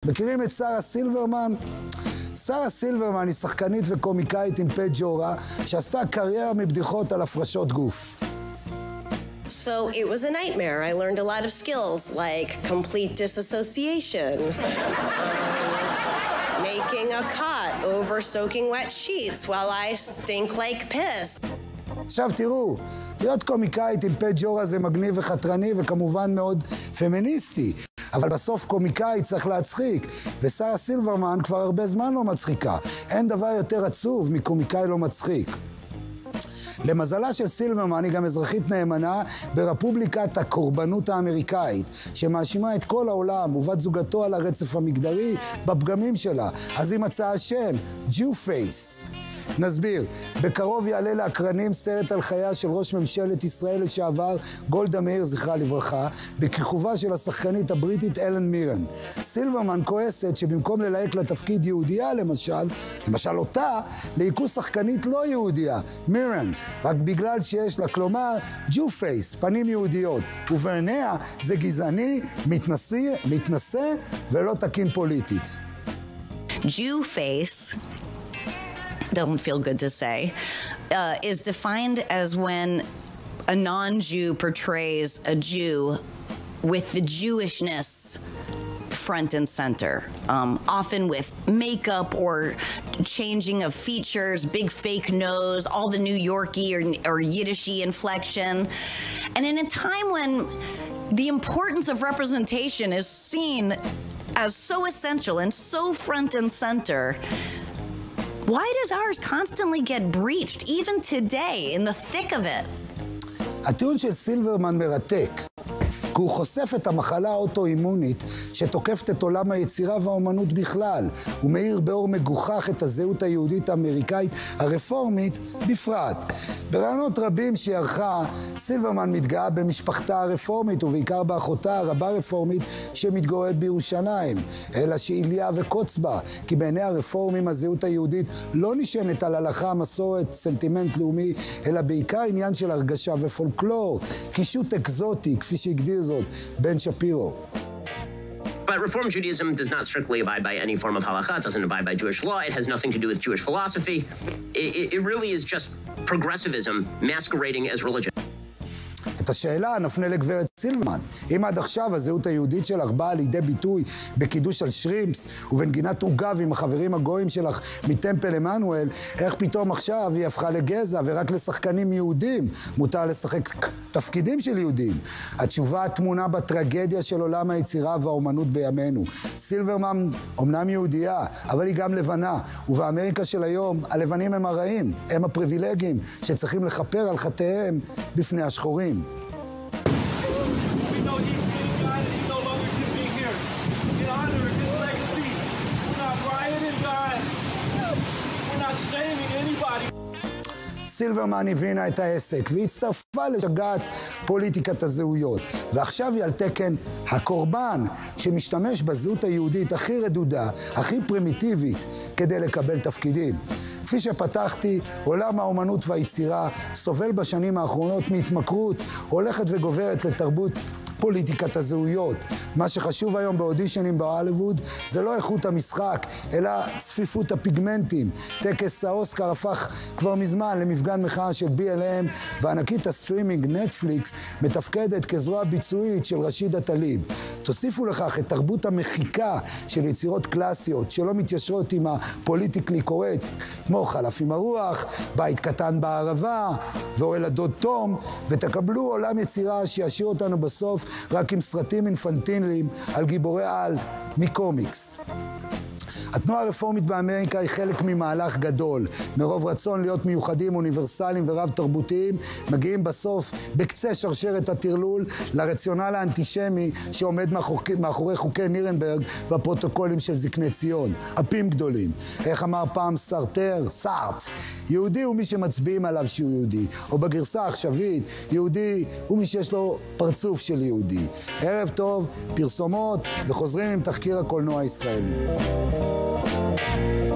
מכירים את שרה סילברמן? שרה סילברמן היא שחקנית וקומיקאית עם פה ג'ורה, שעשתה קריירה מבדיחות על הפרשות גוף. So it was a nightmare. I learned a lot of skills like complete disassociation, making a cut over soaking wet sheets while I stink like piss. עכשיו תראו, להיות קומיקאית עם פה ג'ורה זה מגניב וחתרני וכמובן מאוד פמיניסטי. אבל בסוף קומיקאי צריך להצחיק, ושרה סילברמן כבר הרבה זמן לא מצחיקה. אין דבר יותר עצוב מקומיקאי לא מצחיק. למזלה של סילברמן היא גם אזרחית נאמנה ברפובליקת הקורבנות האמריקאית, שמאשימה את כל העולם ובת זוגתו על הרצף המגדרי בפגמים שלה. אז היא מצאה השם, Jew Face. נסביר, בקרוב יעלה לאקרנים סרט על חייה של ראש ממשלת ישראל לשעבר גולדה מאיר, זכרה לברכה, בכיכובה של השחקנית הבריטית אלן מירן. סילברמן כועסת שבמקום ללהק לתפקיד יהודייה למשל אותה, להיקו שחקנית לא יהודייה, מירן, רק בגלל שיש לה, כלומר, Jew Face, פנים יהודיות, ובעיניה זה גזעני, מתנשא ולא תקין פוליטית. Jew Face, doesn't feel good to say, is defined as when a non-Jew portrays a Jew with the Jewishness front and center, often with makeup or changing of features, big fake nose, all the New Yorkie or Yiddishy inflection. And in a time when the importance of representation is seen as so essential and so front and center, why does ours constantly get breached, even today, in the thick of it? הטיעון של סילברמן מרתק, כי הוא חושף את המחלה האוטואימונית שתוקפת את עולם היצירה והאומנות בכלל. הוא מאיר באור מגוחך את הזהות היהודית האמריקאית הרפורמית בפרט. ברעיונות רבים שהיא ערכה, סילברמן מתגאה במשפחתה הרפורמית ובעיקר באחותה הרבה רפורמית שמתגוררת בירושלים. אלא שאיליה וקוץ בה, כי בעיני הרפורמים הזהות היהודית לא נשענת על הלכה, מסורת, סנטימנט לאומי, אלא בעיקר עניין של הרגשה ופולקלור, קישוט אקזוטי, כפי שהגדיר זאת בן שפירו. But Reform Judaism does not strictly abide by any form of halakha. It doesn't abide by Jewish law. It has nothing to do with Jewish philosophy. It really is just progressivism masquerading as religion. את השאלה נפנה לגברת סילברמן. אם עד עכשיו הזהות היהודית שלך באה לידי ביטוי בקידוש על שרימפס ובנגינת עוגב עם החברים הגויים שלך מטמפל עמנואל, איך פתאום עכשיו היא הפכה לגזע ורק לשחקנים יהודים מותר לשחק תפקידים של יהודים? התשובה התמונה בטרגדיה של עולם היצירה והאומנות בימינו. סילברמן אומנם יהודייה, אבל היא גם לבנה, ובאמריקה של היום הלבנים הם הרעים, הם הפריבילגים שצריכים לכפר על חטאיהם בפני השחורים. סילברמן הבינה את העסק והצטרפה לשגעת פוליטיקת הזהויות, ועכשיו היא על תקן הקורבן שמשתמש בזהות היהודית הכי רדודה, הכי פרימיטיבית כדי לקבל תפקידים. כפי שפתחתי, עולם האומנות והיצירה סובל בשנים האחרונות מהתמכרות הולכת וגוברת לתרבות פוליטיקת הזהויות. מה שחשוב היום באודישנים בהוליווד זה לא איכות המשחק, אלא צפיפות הפיגמנטים. טקס האוסקר הפך כבר מזמן למפגן מחאה של BLM, וענקית הסטרימינג נטפליקס מתפקדת כזרוע ביצועית של רשידה טליב. תוסיפו לכך את תרבות המחיקה של יצירות קלאסיות שלא מתיישרות עם הפוליטיקלי קורקט, כמו חלף עם הרוח, בית קטן בערבה ואוהל הדוד תום, ותקבלו עולם יצירה שישאיר אותנו בסוף רק עם סרטים אינפנטיליים על גיבורי על מקומיקס. התנועה הרפורמית באמריקה היא חלק ממהלך גדול. מרוב רצון להיות מיוחדים, אוניברסליים ורב תרבותיים, מגיעים בסוף בקצה שרשרת הטרלול לרציונל האנטישמי שעומד מאחורי חוקי נירנברג והפרוטוקולים של זקני ציון. אפים גדולים. איך אמר פעם סארט, יהודי הוא מי שמצביעים עליו שהוא יהודי, או בגרסה העכשווית, יהודי הוא מי שיש לו פרצוף של יהודי. ערב טוב, פרסומות, וחוזרים עם תחקיר הקולנוע הישראלי.